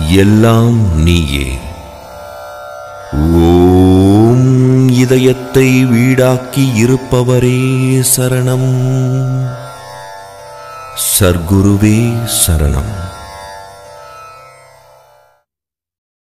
எல்லாம் நீயே. ஓம் இதயத்தை வீடாக்கி இருப்பவரே சரணம். சர்க்குருவே சரணம்.